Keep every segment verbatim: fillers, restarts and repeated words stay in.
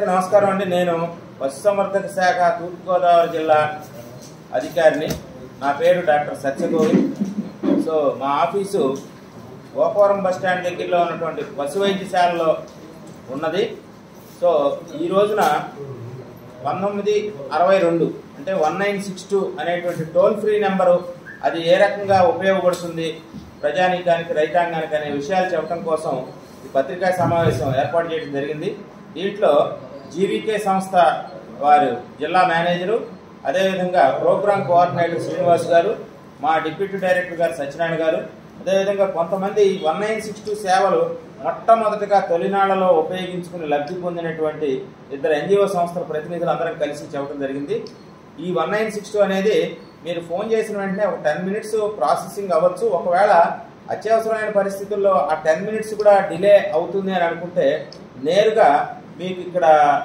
అందరికీ నమస్కారం అండి. నేను పశుసంవర్ధక శాఖ తూర్పుగోదావరి జిల్లా అధికారిని. నా పేరు డాక్టర్ సత్యగోవింద్. సో మా ఆఫీసు గోపవరం బస్ స్టాండ్ దగ్గరలో ఉన్నటువంటి పశు వైద్యశాలలో ఉన్నది. సో ఈ రోజున పంతొమ్మిది అరవై రెండు అంటే వన్ నైన్ సిక్స్ టూ అనేటువంటి టోల్ ఫ్రీ నెంబరు అది ఏ రకంగా ఉపయోగపడుతుంది ప్రజానీకానికి, రైతాంగానికి అనే విషయాలు చెప్పడం కోసం ఈ పత్రికా సమావేశం ఏర్పాటు చేయడం జరిగింది. దీంట్లో జీవీకే సంస్థ వారు జిల్లా మేనేజరు, అదేవిధంగా ప్రోగ్రామ్ కోఆర్డినేటర్ శ్రీనివాస్ గారు, మా డిప్యూటీ డైరెక్టర్ గారు సత్యనారాయణ గారు, అదేవిధంగా కొంతమంది వన్ నైన్ సిక్స్ టూ సేవలు మొట్టమొదటిగా తొలినాళ్లలో ఉపయోగించుకుని లబ్ధి పొందినటువంటి ఇద్దరు ఎన్జిఓ సంస్థల ప్రతినిధులు అందరం కలిసి చెప్పడం జరిగింది. ఈ వన్ నైన్ సిక్స్ టూ అనేది మీరు ఫోన్ చేసిన వెంటనే ఒక టెన్ మినిట్స్ ప్రాసెసింగ్ అవ్వచ్చు. ఒకవేళ అత్యవసరమైన పరిస్థితుల్లో ఆ టెన్ మినిట్స్ కూడా డిలే అవుతుంది అని అనుకుంటే నేరుగా మీకు ఇక్కడ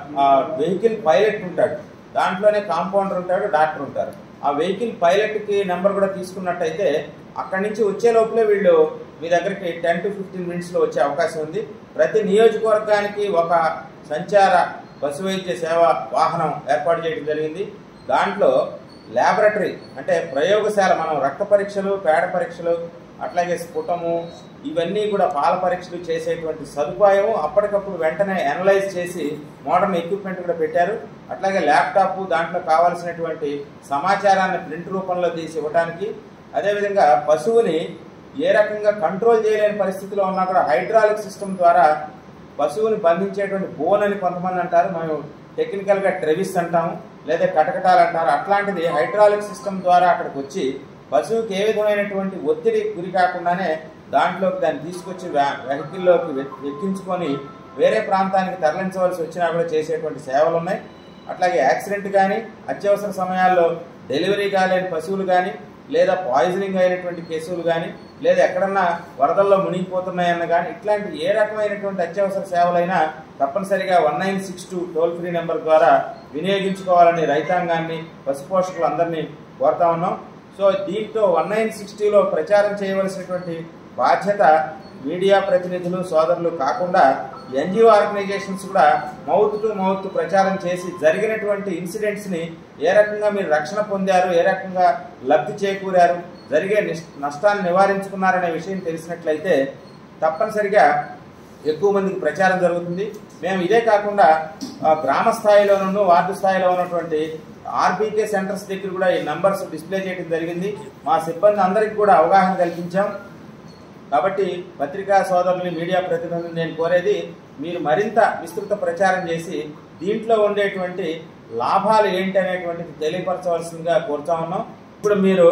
వెహికల్ పైలట్ ఉంటాడు, దాంట్లోనే కాంపౌండర్ ఉంటాడు, డాక్టర్ ఉంటారు. ఆ వెహికల్ పైలట్కి నెంబర్ కూడా తీసుకున్నట్టయితే అక్కడి నుంచి వచ్చే లోపలే వీళ్ళు మీ దగ్గరికి టెన్ టు ఫిఫ్టీన్ మినిట్స్లో వచ్చే అవకాశం ఉంది. ప్రతి నియోజకవర్గానికి ఒక సంచార పశు వైద్య సేవ వాహనం ఏర్పాటు చేయడం జరిగింది. దాంట్లో ల్యాబొరేటరీ అంటే ప్రయోగశాల, మనం రక్త పరీక్షలు, పేడ పరీక్షలు, అట్లాగే స్ఫుటము, ఇవన్నీ కూడా పాల పరీక్షలు చేసేటువంటి సదుపాయం అప్పటికప్పుడు వెంటనే అనలైజ్ చేసి మోడర్న్ ఎక్విప్మెంట్ కూడా పెట్టారు. అట్లాగే ల్యాప్టాప్, దాంట్లో కావాల్సినటువంటి సమాచారాన్ని ప్రింట్ రూపంలో తీసి ఇవ్వడానికి, అదేవిధంగా పశువుని ఏ రకంగా కంట్రోల్ చేయలేని పరిస్థితిలో ఉన్నా కూడా హైడ్రాలిక్ సిస్టమ్ ద్వారా పశువుని బంధించేటువంటి బోన్ అని కొంతమంది అంటారు, మేము టెక్నికల్గా ట్రెవిస్ అంటాము, లేదా కటకటాలు అంటారు. అట్లాంటిది హైడ్రాలిక్ సిస్టమ్ ద్వారా అక్కడికి వచ్చి పశువుకి ఏ విధమైనటువంటి ఒత్తిడి గురి కాకుండానే దాంట్లోకి దాన్ని తీసుకొచ్చి వెహికల్లోకి ఎక్కించుకొని వేరే ప్రాంతానికి తరలించవలసి వచ్చినా కూడా చేసేటువంటి సేవలు ఉన్నాయి. అట్లాగే యాక్సిడెంట్ కానీ, అత్యవసర సమయాల్లో డెలివరీ కాలేని పశువులు కానీ, లేదా పాయిజనింగ్ అయినటువంటి కేసులు కానీ, లేదా ఎక్కడన్నా వరదల్లో మునిగిపోతున్నాయన్న కానీ, ఇట్లాంటి ఏ రకమైనటువంటి అత్యవసర సేవలైనా తప్పనిసరిగా one nine six two toll free number ద్వారా వినియోగించుకోవాలని రైతాంగాన్ని, పశుపోషకులందరినీ కోరుతా ఉన్నాం. సో దీంతో వన్ నైన్ సిక్స్టీలో ప్రచారం చేయవలసినటువంటి బాధ్యత మీడియా ప్రతినిధులు, సోదరులు కాకుండా ఎన్జిఓ ఆర్గనైజేషన్స్ కూడా మౌత్ టు మౌత్ ప్రచారం చేసి జరిగినటువంటి ఇన్సిడెంట్స్ని ఏ రకంగా మీరు రక్షణ పొందారు, ఏ రకంగా లబ్ధి చేకూరారు, జరిగే నష్టాన్ని నివారించుకున్నారనే విషయం తెలిసినట్లయితే తప్పనిసరిగా ఎక్కువ మందికి ప్రచారం జరుగుతుంది. మేము ఇదే కాకుండా గ్రామ స్థాయిలోనూ, వార్డు స్థాయిలో ఉన్నటువంటి ఆర్బీకే సెంటర్స్ దగ్గర కూడా ఈ నంబర్స్ డిస్ప్లే చేయడం జరిగింది. మా సిబ్బంది అందరికీ కూడా అవగాహన కల్పించాం. కాబట్టి పత్రికా సోదరులు, మీడియా ప్రతినిధులు నేను కోరేది, మీరు మరింత విస్తృత ప్రచారం చేసి దీంట్లో ఉండేటువంటి లాభాలు ఏంటి అనేటువంటిది తెలియపరచవలసిందిగా కోరుతా ఉన్నాం. ఇప్పుడు మీరు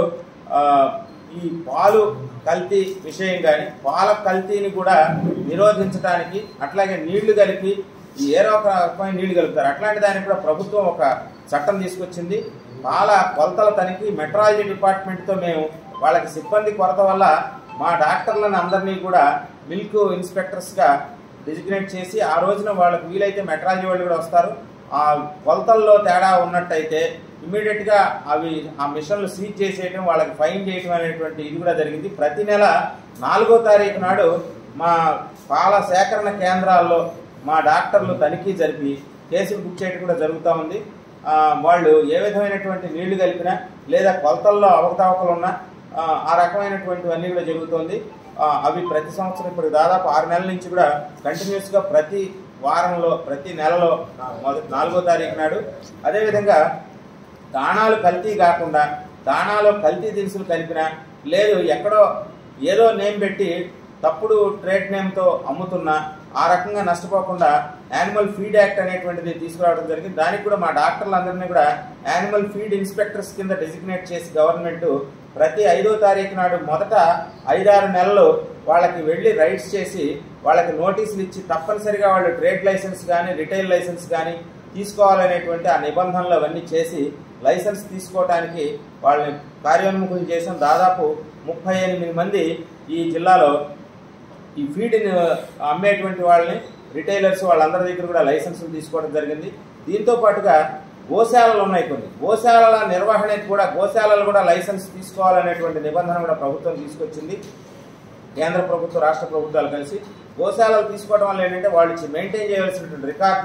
ఈ పాలు కల్తీ విషయం కానీ, పాల కల్తీని కూడా నిరోధించడానికి, అట్లాగే నీళ్లు కలిపి ఏదో ఒక రకమైన నీళ్లు కలుపుతారు, అట్లాంటి దానికి కూడా ప్రభుత్వం ఒక చట్టం తీసుకొచ్చింది. పాల కొలతల తనిఖీ మెట్రాలజీ డిపార్ట్మెంట్తో మేము వాళ్ళకి సిబ్బంది కొరత వల్ల మా డాక్టర్లను అందరినీ కూడా మిల్క్ ఇన్స్పెక్టర్స్గా డిజిగ్నేట్ చేసి ఆ రోజున వాళ్ళకి వీలైతే మెట్రాలజీ వాళ్ళు కూడా వస్తారు. ఆ కొలతల్లో తేడా ఉన్నట్టయితే ఇమ్మీడియట్గా అవి ఆ మిషన్లు సీజ్ చేసేయడం, వాళ్ళకి ఫైన్ చేయడం అనేటువంటి ఇది కూడా జరిగింది. ప్రతి నెల నాలుగో తారీఖు నాడు మా పాల సేకరణ కేంద్రాల్లో మా డాక్టర్లు తనిఖీ జరిపి కేసులు బుక్ చేయడం కూడా జరుగుతూ ఉంది. వాళ్ళు ఏ విధమైనటువంటి నీళ్లు కలిపినా, లేదా కొలతల్లో అవకతవకలు ఉన్నా ఆ రకమైనటువంటివన్నీ కూడా జరుగుతుంది. అవి ప్రతి సంవత్సరం ఇప్పుడు దాదాపు ఆరు నెలల నుంచి కూడా కంటిన్యూస్గా ప్రతి వారంలో, ప్రతి నెలలో మొదటి నాలుగో తారీఖు నాడు, అదేవిధంగా దాణాలు కల్తీ కాకుండా దాణాలో కల్తీ దినుసులు కలిపినా, లేదు ఎక్కడో ఏదో నేమ్ పెట్టి తప్పుడు ట్రేడ్ నేమ్తో అమ్ముతున్నా ఆ రకంగా నష్టపోకుండా యానిమల్ ఫీడ్ యాక్ట్ అనేటువంటిది తీసుకురావడం జరిగింది. దానికి కూడా మా డాక్టర్లందరినీ కూడా యానిమల్ ఫీడ్ ఇన్స్పెక్టర్స్ కింద డెసిగ్నేట్ చేసి గవర్నమెంట్ ప్రతి ఐదో తారీఖు నాడు మొదట ఐదారు నెలలు వాళ్ళకి వెళ్ళి రైడ్స్ చేసి వాళ్ళకి నోటీసులు ఇచ్చి తప్పనిసరిగా వాళ్ళు ట్రేడ్ లైసెన్స్ కానీ, రిటైల్ లైసెన్స్ కానీ తీసుకోవాలనేటువంటి ఆ నిబంధనలు అవన్నీ చేసి లైసెన్స్ తీసుకోవడానికి వాళ్ళని కార్యోన్ముఖం చేసాం. దాదాపు ముప్పై ఎనిమిది మంది ఈ జిల్లాలో ఈ ఫీడ్ని అమ్మేటువంటి వాళ్ళని, రిటైలర్స్ వాళ్ళందరి దగ్గర కూడా లైసెన్సులు తీసుకోవడం జరిగింది. దీంతో పాటుగా గోశాలలు ఉన్నాయి, కొన్ని గోశాలల నిర్వహణకు కూడా గోశాలలు కూడా లైసెన్స్ తీసుకోవాలనేటువంటి నిబంధన కూడా ప్రభుత్వం తీసుకొచ్చింది. కేంద్ర ప్రభుత్వం, రాష్ట్ర ప్రభుత్వాలు కలిసి గోశాలలు తీసుకోవడం వల్ల ఏంటంటే వాళ్ళు మెయింటైన్ చేయవలసినటువంటి రికార్డులు,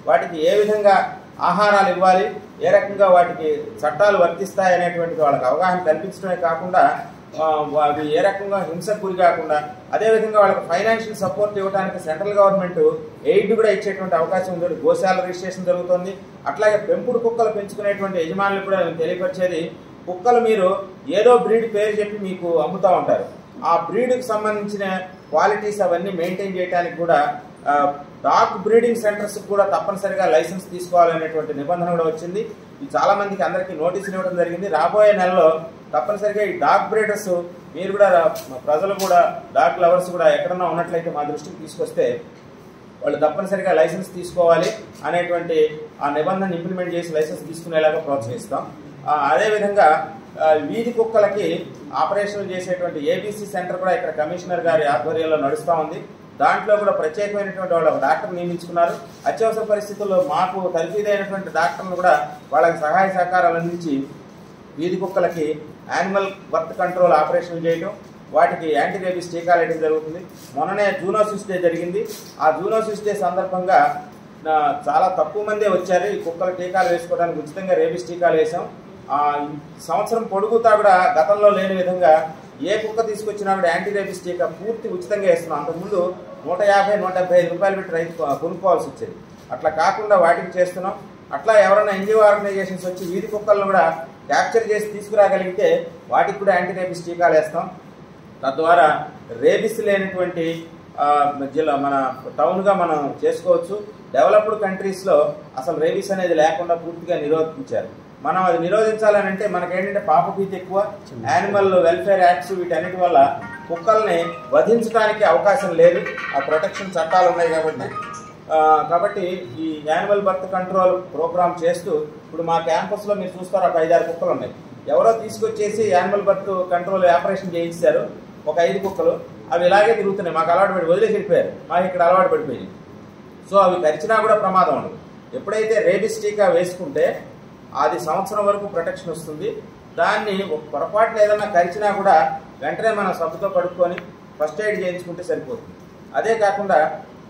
వాటికి ఏ విధంగా ఆహారాలు ఇవ్వాలి, ఏ రకంగా వాటికి చట్టాలు వర్తిస్తాయి అనేటువంటిది వాళ్ళకి అవగాహన కల్పించడమే కాకుండా అవి ఏ రకంగా హింసకు గురి కాకుండా అదేవిధంగా వాళ్ళకి ఫైనాన్షియల్ సపోర్ట్ ఇవ్వడానికి సెంట్రల్ గవర్నమెంట్ ఎయిడ్ కూడా ఇచ్చేటువంటి అవకాశం ఉంది. గోశాల రిజిస్ట్రేషన్ జరుగుతుంది. అట్లాగే పెంపుడు కుక్కలు పెంచుకునేటువంటి యజమానులు కూడా తెలియపరిచేది, కుక్కలు మీరు ఏదో బ్రీడ్ పేరు చెప్పి మీకు అమ్ముతూ ఉంటారు. ఆ బ్రీడ్కి సంబంధించిన క్వాలిటీస్ అవన్నీ మెయింటైన్ చేయడానికి కూడా డాగ్ బ్రీడింగ్ సెంటర్స్ కూడా తప్పనిసరిగా లైసెన్స్ తీసుకోవాలనేటువంటి నిబంధన కూడా వచ్చింది. ఇది చాలా మందికి అందరికీ నోటీసులు ఇవ్వడం జరిగింది. రాబోయే నెలలో తప్పనిసరిగా ఈ డాగ్ బ్రీడర్స్ మీరు కూడా ప్రజలు కూడా డాగ్ లవర్స్ కూడా ఎక్కడన్నా ఉన్నట్లయితే మా దృష్టికి తీసుకొస్తే వాళ్ళు తప్పనిసరిగా లైసెన్స్ తీసుకోవాలి అనేటువంటి ఆ నిబంధన ఇంప్లిమెంట్ చేసి లైసెన్స్ తీసుకునేలాగా ప్రోత్సహిస్తాం. అదేవిధంగా వీధి కుక్కలకి ఆపరేషన్లు చేసేటువంటి ఏబీసీ సెంటర్ కూడా ఇక్కడ కమిషనర్ గారి ఆధ్వర్యంలో నడుస్తూ ఉంది. దాంట్లో కూడా ప్రత్యేకమైనటువంటి వాళ్ళు ఒక డాక్టర్ నియమించుకున్నారు. అత్యవసర పరిస్థితుల్లో మాకు తరఫీదైనటువంటి డాక్టర్లు కూడా వాళ్ళకి సహాయ సహకారాలు అందించి వీధి కుక్కలకి యానిమల్ బర్త్ కంట్రోల్ ఆపరేషన్లు చేయడం, వాటికి యాంటీ రేబీస్ టీకాలు వేయడం జరుగుతుంది. మొన్ననే జూనోసిస్ డే జరిగింది. ఆ జూనోసిస్ డే సందర్భంగా చాలా తక్కువ మందే వచ్చారు. ఈ కుక్కల టీకాలు వేసుకోవడానికి ఉచితంగా రేబీస్ టీకాలు వేసాం. సంవత్సరం పొడుగుతా కూడా గతంలో లేని విధంగా ఏ కుక్క తీసుకొచ్చినా కూడా యాంటీ రేబీస్ టీకా పూర్తి ఉచితంగా వేస్తున్నాం. అంతకుముందు నూట యాభై నూట డెబ్బై ఐదు రూపాయలు పెట్టి రైతు కొనుక్కోవాల్సి వచ్చేది. అట్లా కాకుండా వాటికి చేస్తున్నాం. అట్లా ఎవరైనా ఎన్జిఓ ఆర్గనైజేషన్స్ వచ్చి వీధి కుక్కలను కూడా క్యాప్చర్ చేసి తీసుకురాగలిగితే వాటికి కూడా యాంటీ రేబీస్ టీకాలు వేస్తాం. తద్వారా రేబీస్ లేనటువంటి జిల్లా మన టౌన్గా మనం చేసుకోవచ్చు. డెవలప్డ్ కంట్రీస్లో అసలు రేబీస్ అనేది లేకుండా పూర్తిగా నిరోధించారు. మనం అది నిరోధించాలని అంటే మనకేంటంటే పాపభీతి ఎక్కువ, యానిమల్ వెల్ఫేర్ యాక్ట్స్ వీటన్నిటి వల్ల కుక్కల్ని వధించడానికి అవకాశం లేదు. ఆ ప్రొటెక్షన్ చట్టాలు ఉన్నాయి కాబట్టి కాబట్టి ఈ యానిమల్ బర్త్ కంట్రోల్ ప్రోగ్రామ్ చేస్తూ ఇప్పుడు మా క్యాంపస్లో మీరు చూస్తారు ఒక ఐదారు కుక్కలు ఉన్నాయి. ఎవరో తీసుకొచ్చేసి యానిమల్ బర్త్ కంట్రోల్ ఆపరేషన్ చేయించారు. ఒక ఐదు కుక్కలు అవి ఇలాగే తిరుగుతున్నాయి. మాకు అలవాటు పడి వదిలేసి వెళ్ళిపోయారు. మాకు ఇక్కడ అలవాటు పడిపోయింది. సో అవి కరిచినా కూడా ప్రమాదం ఉండదు. ఎప్పుడైతే రేబీస్ టీకా వేసుకుంటే అది సంవత్సరం వరకు ప్రొటెక్షన్ వస్తుంది. దాన్ని పొరపాటున ఏదైనా కరిచినా కూడా వెంటనే మనం సబ్బుతో కడుక్కొని ఫస్ట్ ఎయిడ్ చేయించుకుంటే సరిపోతుంది. అదే కాకుండా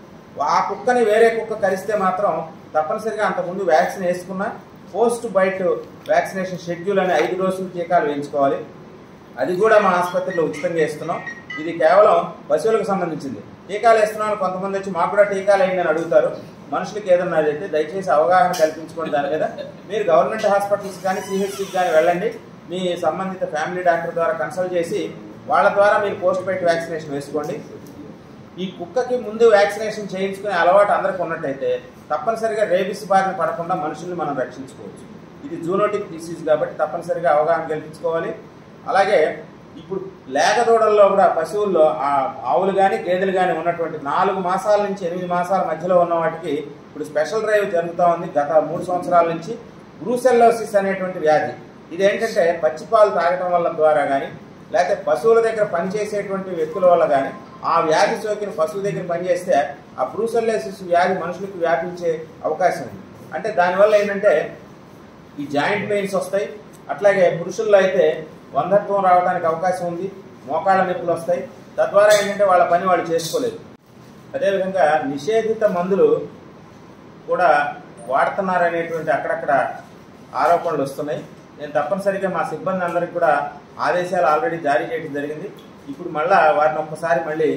ఆ కుక్కని వేరే కుక్క కరిస్తే మాత్రం తప్పనిసరిగా అంతకుముందు వ్యాక్సిన్ వేసుకున్న పోస్ట్ బైట్ వ్యాక్సినేషన్ షెడ్యూల్ అనే ఐదు రోజులు టీకాలు వేయించుకోవాలి. అది కూడా మా ఆసుపత్రిలో ఉచితంగా వేస్తున్నాం. ఇది కేవలం పశువులకు సంబంధించింది. టీకాలు వేస్తున్నాను కొంతమంది వచ్చి మాకు కూడా టీకాలు అయిందని అడుగుతారు. మనుషులకి ఏదన్నా అయితే దయచేసి అవగాహన కల్పించుకోండి. దాని మీద మీరు గవర్నమెంట్ హాస్పిటల్స్ కానీ సిహెచ్సికి కానీ వెళ్ళండి. మీ సంబంధిత ఫ్యామిలీ డాక్టర్ ద్వారా కన్సల్ట్ చేసి వాళ్ళ ద్వారా మీరు పోస్ట్ బైట్ వ్యాక్సినేషన్ వేసుకోండి. ఈ కుక్కకి ముందు వ్యాక్సినేషన్ చేయించుకునే అలవాటు అందరికీ ఉన్నట్టయితే తప్పనిసరిగా రేబీస్ బారిన పడకుండా మనుషుల్ని మనం రక్షించుకోవచ్చు. ఇది జూనోటిక్ డిసీజ్ కాబట్టి తప్పనిసరిగా అవగాహన కల్పించుకోవాలి. అలాగే ఇప్పుడు లేగదూడల్లో కూడా పశువుల్లో ఆవులు కానీ గేదెలు కానీ ఉన్నటువంటి నాలుగు మాసాల నుంచి ఎనిమిది మాసాల మధ్యలో ఉన్న వాటికి ఇప్పుడు స్పెషల్ డ్రైవ్ జరుగుతూ ఉంది. గత మూడు సంవత్సరాల నుంచి బ్రూసెల్లోసిస్ అనేటువంటి వ్యాధి. ఇదేంటంటే పచ్చిపాలు తాగడం వల్ల ద్వారా కానీ లేకపోతే పశువుల దగ్గర పనిచేసేటువంటి వ్యక్తుల వల్ల కానీ ఆ వ్యాధి సోకిన పశువు దగ్గర పనిచేస్తే ఆ బ్రూసెల్లోసిస్ వ్యాధి మనుషులకు వ్యాపించే అవకాశం ఉంది. అంటే దానివల్ల ఏంటంటే ఈ జాయింట్ పెయిన్స్ వస్తాయి. అట్లాగే పురుషుల్లో అయితే వంధత్వం రావడానికి అవకాశం ఉంది. మోకాళ్ళ నొప్పులు వస్తాయి. తద్వారా ఏంటంటే వాళ్ళ పని వాళ్ళు చేసుకోలేదు. అదేవిధంగా నిషేధిత మందులు కూడా వాడుతున్నారనేటువంటి అక్కడక్కడ ఆరోపణలు వస్తున్నాయి. నేను తప్పనిసరిగా మా సిబ్బంది అందరికీ కూడా ఆదేశాలు ఆల్రెడీ జారీ చేయడం జరిగింది. ఇప్పుడు మళ్ళా వారిని ఒక్కసారి మళ్ళీ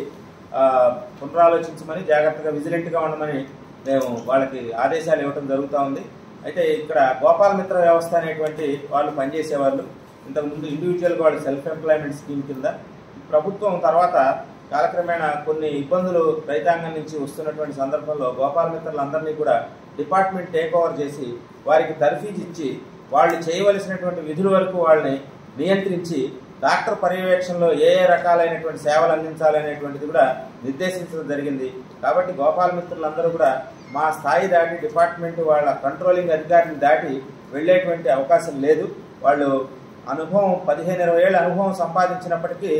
పునరాలోచించమని జాగ్రత్తగా విజిలెంట్గా ఉండమని మేము వాళ్ళకి ఆదేశాలు ఇవ్వడం జరుగుతూ ఉంది. అయితే ఇక్కడ గోపాల మిత్ర వ్యవస్థ అనేటువంటి వాళ్ళు పనిచేసేవాళ్ళు. ఇంతకుముందు ఇండివిజువల్గా వాళ్ళు సెల్ఫ్ ఎంప్లాయ్మెంట్ స్కీమ్ కింద ప్రభుత్వం తర్వాత కాలక్రమేణా కొన్ని ఇబ్బందులు రైతాంగం నుంచి వస్తున్నటువంటి సందర్భంలో గోపాల మిత్రులందరినీ కూడా డిపార్ట్మెంట్ టేక్ ఓవర్ చేసి వారికి తర్ఫీజ్ ఇచ్చి వాళ్ళు చేయవలసినటువంటి విధుల వరకు వాళ్ళని నియంత్రించి డాక్టర్ పర్యవేక్షణలో ఏ ఏ రకాలైనటువంటి సేవలు అందించాలనేటువంటిది కూడా నిర్దేశించడం జరిగింది. కాబట్టి గోపాల మిత్రులందరూ కూడా మా స్థాయి దాటి డిపార్ట్మెంట్ వాళ్ళ కంట్రోలింగ్ అధికారిని దాటి వెళ్ళేటువంటి అవకాశం లేదు. వాళ్ళు అనుభవం పదిహేను ఇరవై ఏళ్ళ అనుభవం సంపాదించినప్పటికీ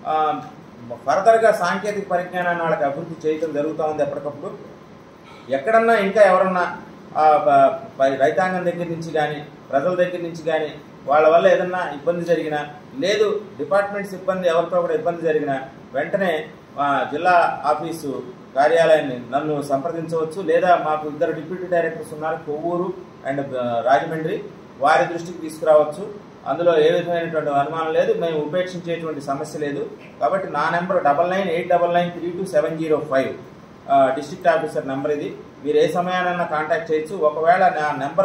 ఫర్దర్గా సాంకేతిక పరిజ్ఞానాన్ని వాళ్ళకి అభివృద్ధి చేయడం జరుగుతూ ఉంది ఎప్పటికప్పుడు. ఎక్కడన్నా ఇంకా ఎవరన్నా రైతాంగం దగ్గర నుంచి కానీ ప్రజల దగ్గర నుంచి కానీ వాళ్ళ వల్ల ఏదన్నా ఇబ్బంది జరిగినా లేదు డిపార్ట్మెంట్ సిబ్బంది ఎవరితో కూడా ఇబ్బంది జరిగినా వెంటనే జిల్లా ఆఫీసు కార్యాలయాన్ని నన్ను సంప్రదించవచ్చు, లేదా మాకు ఇద్దరు డిప్యూటీ డైరెక్టర్స్ ఉన్నారు, కొవ్వూరు అండ్ రాజమండ్రి, వారి దృష్టికి తీసుకురావచ్చు. అందులో ఏ విధమైనటువంటి అనుమానం లేదు, మేము ఉపేక్షించేటువంటి సమస్య లేదు. కాబట్టి నా number double nine eight double nine three two seven zero five district officer number ఇది. మీరు ఏ సమయానైనా కాంటాక్ట్ చేయొచ్చు. ఒకవేళ నా నెంబర్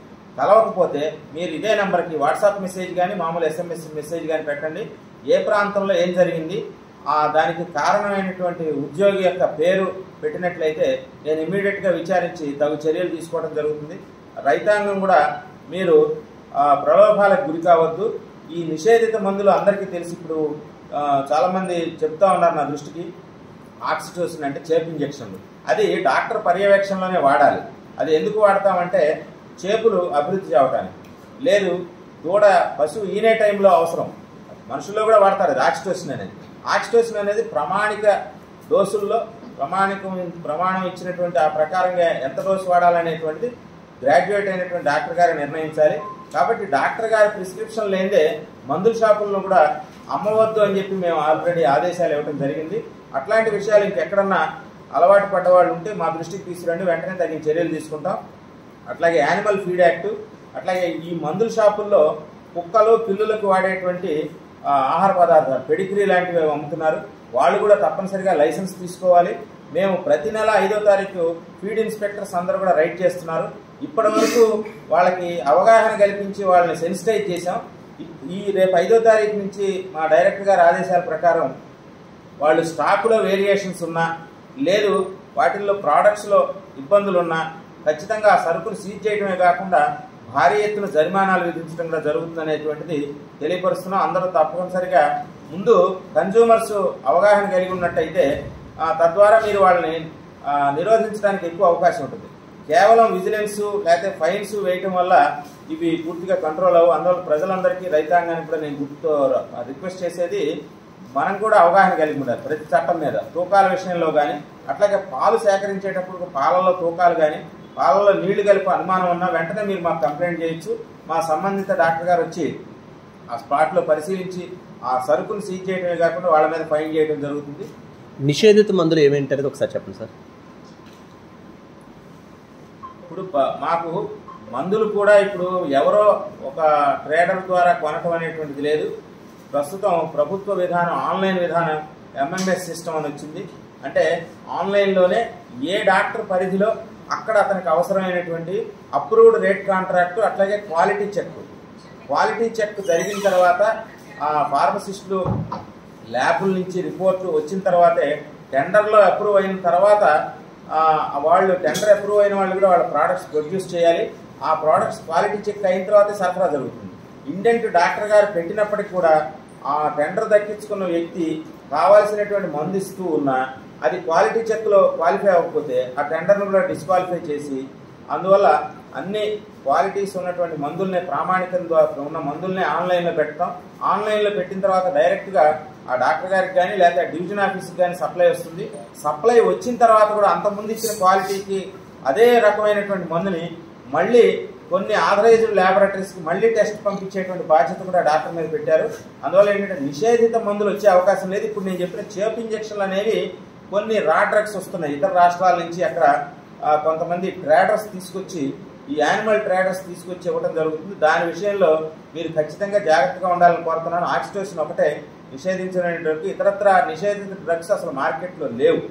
కలవకపోతే మీరు ఇదే నెంబర్కి వాట్సాప్ మెసేజ్ కానీ మామూలు ఎస్ఎంఎస్ మెసేజ్ కానీ పెట్టండి. ఏ ప్రాంతంలో ఏం జరిగింది, దానికి కారణమైనటువంటి ఉద్యోగి యొక్క పేరు పెట్టినట్లయితే నేను ఇమ్మీడియట్గా విచారించి తగు చర్యలు తీసుకోవడం జరుగుతుంది. రైతాంగం కూడా మీరు ప్రలోభాలకు గురి కావద్దు. ఈ నిషేధిత మందులు అందరికీ తెలిసి ఇప్పుడు చాలామంది చెప్తా ఉన్నారు నా దృష్టికి, ఆక్సిటోసిన్ అంటే చేపు ఇంజక్షన్లు. అది డాక్టర్ పర్యవేక్షణలోనే వాడాలి. అది ఎందుకు వాడతామంటే చేపులు అభివృద్ధి అవడానికి, లేదు దూడ పశువు ఈనే టైంలో అవసరం. మనుషుల్లో కూడా వాడతారు అది ఆక్సిటోసిన్ అనేది. ఆక్సిటోసిన్ అనేది ప్రామాణిక డోసుల్లో ప్రమాణికం ప్రమాణం ఇచ్చినటువంటి ఆ ప్రకారంగా ఎంత డోసు వాడాలనేటువంటిది గ్రాడ్యుయేట్ అయినటువంటి డాక్టర్ గారు నిర్ణయించాలి. కాబట్టి డాక్టర్ గారి ప్రిస్క్రిప్షన్ లేదే మందుల షాపుల్లో కూడా అమ్మవద్దు అని చెప్పి మేము ఆల్రెడీ ఆదేశాలు ఇవ్వడం జరిగింది. అట్లాంటి విషయాలు ఇంకెక్కడన్నా అలవాటు పడ్డవాళ్ళు ఉంటే మా దృష్టికి తీసుకురండి, వెంటనే తగిన చర్యలు తీసుకుంటాం. అట్లాగే యానిమల్ ఫీడ్ యాక్ట్, అట్లాగే ఈ మందుల షాపుల్లో కుక్కలు పిల్లులకు వాడేటువంటి ఆహార పదార్థాలు పెడిగ్రీ లాంటివి అమ్ముతున్నారు. వాళ్ళు కూడా తప్పనిసరిగా లైసెన్స్ తీసుకోవాలి. మేము ప్రతి నెల ఐదో తారీఖు ఫీడ్ ఇన్స్పెక్టర్స్ అందరూ కూడా రైడ్ చేస్తున్నారు. ఇప్పటి వరకు వాళ్ళకి అవగాహన కల్పించి వాళ్ళని సెన్సిటైజ్ చేశాం. ఈ రేపు ఐదో తారీఖు నుంచి మా డైరెక్టర్ గారి ఆదేశాల ప్రకారం వాళ్ళు స్టాకులో వేరియేషన్స్ ఉన్నా, లేదు వాటిల్లో ప్రోడక్ట్స్లో ఇబ్బందులున్నా ఖచ్చితంగా ఆ సరుకులు సీజ్ చేయడమే కాకుండా భారీ ఎత్తున జరిమానాలు విధించడం కూడా జరుగుతుంది అనేటువంటిది తెలియపరుస్తున్నాం. అందరూ తప్పనిసరిగా ముందు కన్జ్యూమర్స్ అవగాహన కలిగి ఉన్నట్టయితే తద్వారా మీరు వాళ్ళని నిరోధించడానికి ఎక్కువ అవకాశం ఉంటుంది. కేవలం విజిలెన్స్ లేకపోతే ఫైన్స్ వేయటం వల్ల ఇవి పూర్తిగా కంట్రోల్ అవ్వవు. అందువల్ల ప్రజలందరికీ రైతాంగానికి కూడా నేను గుర్తు రిక్వెస్ట్ చేసేది, మనం కూడా అవగాహన కలిగి ఉండాలి ప్రతి చట్టం మీద. తూకాల విషయంలో కానీ, అట్లాగే పాలు సేకరించేటప్పుడు పాలలో తూకాలు కానీ, పాలలో నీళ్లు కలిపి అనుమానం ఉన్నా వెంటనే మీరు మాకు కంప్లైంట్ చేయొచ్చు. మా సంబంధిత డాక్టర్ గారు వచ్చి ఆ స్పాట్లో పరిశీలించి ఆ సరుకును సీజ్ చేయడమే కాకుండా వాళ్ళ మీద ఫైన్ చేయడం జరుగుతుంది. నిషేధిత మందులు ఏమేంటారు ఒకసారి చెప్పండి సార్. ఇప్పుడు మాకు మందులు కూడా ఇప్పుడు ఎవరో ఒక ట్రేడర్ ద్వారా కొనటం అనేటువంటిది లేదు. ప్రస్తుతం ప్రభుత్వ విధానం ఆన్లైన్ విధానం ఎంఎంఎస్ సిస్టమ్ అని వచ్చింది. అంటే ఆన్లైన్లోనే ఏ డాక్టర్ పరిధిలో అక్కడ అతనికి అవసరమైనటువంటి అప్రూవ్డ్ రేట్ కాంట్రాక్టు, అట్లాగే క్వాలిటీ చెక్ క్వాలిటీ చెక్ జరిగిన తర్వాత ఆ ఫార్మసిస్టులు ల్యాబుల నుంచి రిపోర్టు వచ్చిన తర్వాతే టెండర్లో అప్రూవ్ అయిన తర్వాత వాళ్ళు టెండర్ అప్రూవ్ అయిన వాళ్ళు కూడా వాళ్ళ ప్రోడక్ట్స్ ప్రొడ్యూస్ చేయాలి. ఆ ప్రోడక్ట్స్ క్వాలిటీ చెక్ అయిన తర్వాతే సరఫరా జరుగుతుంది. ఇండెంట్ డాక్టర్ గారు పెట్టినప్పటికీ కూడా ఆ టెండర్ దక్కించుకున్న వ్యక్తి కావాల్సినటువంటి మందు ఇస్తూ ఉన్నా అది క్వాలిటీ చెక్లో క్వాలిఫై అవ్వకపోతే ఆ టెండర్ను కూడా డిస్క్వాలిఫై చేసి, అందువల్ల అన్ని క్వాలిటీస్ ఉన్నటువంటి మందుల్ని ప్రామాణికం ద్వారా ఉన్న మందుల్ని ఆన్లైన్లో పెడతాం. ఆన్లైన్లో పెట్టిన తర్వాత డైరెక్ట్గా ఆ డాక్టర్ గారికి కానీ లేదా డివిజన్ ఆఫీస్కి కానీ సప్లై వస్తుంది. సప్లై వచ్చిన తర్వాత కూడా అంతకుముందు ఇచ్చిన క్వాలిటీకి అదే రకమైనటువంటి మందుని మళ్ళీ కొన్ని ఆథరైజ్డ్ ల్యాబొరేటరీస్కి మళ్ళీ టెస్ట్ పంపించేటువంటి బాధ్యత కూడా డాక్టర్ మీద పెట్టారు. అందువల్ల ఏంటంటే నిషేధిత మందులు వచ్చే అవకాశం లేదు. ఇప్పుడు నేను చెప్పిన చేపు ఇంజక్షన్లు అనేవి కొన్ని రా డ్రగ్స్ వస్తున్నాయి ఇతర రాష్ట్రాల నుంచి. అక్కడ కొంతమంది ట్రేడర్స్ తీసుకొచ్చి ఈ యానిమల్ ట్రేడర్స్ తీసుకొచ్చి ఇవ్వడం జరుగుతుంది. దాని విషయంలో మీరు ఖచ్చితంగా జాగ్రత్తగా ఉండాలని కోరుతున్నాను. ఆక్సిటోసిన్ ఒకటే నిషేధించినటువంటి, ఇతరత్ర నిషేధిత డ్రగ్స్ అసలు మార్కెట్లో లేవు.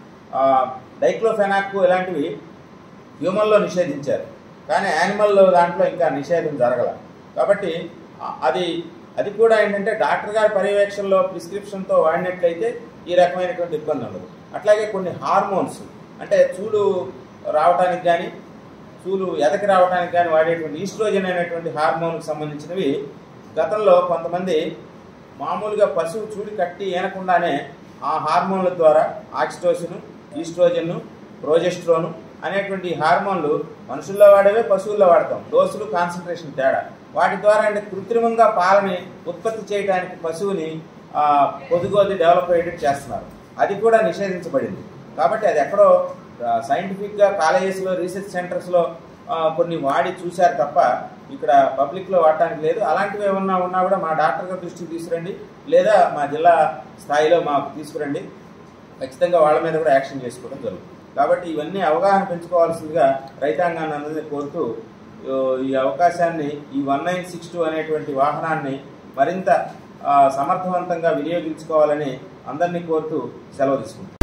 డైక్లోఫెనాక్ ఇలాంటివి హ్యూమన్లో నిషేధించారు, కానీ యానిమల్ దాంట్లో ఇంకా నిషేధం జరగల. కాబట్టి అది అది కూడా ఏంటంటే డాక్టర్ గారి పర్యవేక్షణలో ప్రిస్క్రిప్షన్తో వాడినట్లయితే ఈ రకమైనటువంటి ఇబ్బంది ఉండదు. అట్లాగే కొన్ని హార్మోన్స్ అంటే చూలు రావడానికి కానీ చూలు ఎదకి రావడానికి కానీ వాడేటువంటి ఈస్ట్రోజన్ అనేటువంటి హార్మోన్కి సంబంధించినవి గతంలో కొంతమంది మామూలుగా పశువు చూడి కట్టి ఏనకుండానే ఆ హార్మోన్ల ద్వారా ఆక్సిటోసిన్, ఈస్ట్రోజన్, ప్రోజెస్ట్రోను అనేటువంటి హార్మోన్లు మనుషుల్లో వాడేవే పశువుల్లో వాడతాం. డోసులు, కాన్సన్ట్రేషన్ తేడా. వాటి ద్వారా అంటే కృత్రిమంగా పాలని ఉత్పత్తి చేయడానికి పశువుని పొదుగోది డెవలప్ అయ్యేటట్టు చేస్తున్నారు. అది కూడా నిషేధించబడింది. కాబట్టి అది ఎక్కడో సైంటిఫిక్గా కాలేజెస్లో రీసెర్చ్ సెంటర్స్లో కొన్ని వాడి చూశారు తప్ప ఇక్కడ పబ్లిక్లో వాడటానికి లేదు. అలాంటివి ఏమన్నా ఉన్నా కూడా మా డాక్టర్ గారి దృష్టికి తీసుకురండి, లేదా మా జిల్లా స్థాయిలో మాకు తీసుకురండి. ఖచ్చితంగా వాళ్ళ మీద కూడా యాక్షన్ చేసుకోవడం జరుగుతుంది. కాబట్టి ఇవన్నీ అవగాహన పెంచుకోవాల్సిందిగా రైతాంగాన్ని అందరినీ కోరుతూ ఈ అవకాశాన్ని, ఈ వన్ నైన్ సిక్స్ టూ అనేటువంటి వాహనాన్ని మరింత సమర్థవంతంగా వినియోగించుకోవాలని అందరినీ కోరుతూ సెలవు తీసుకుంటాం.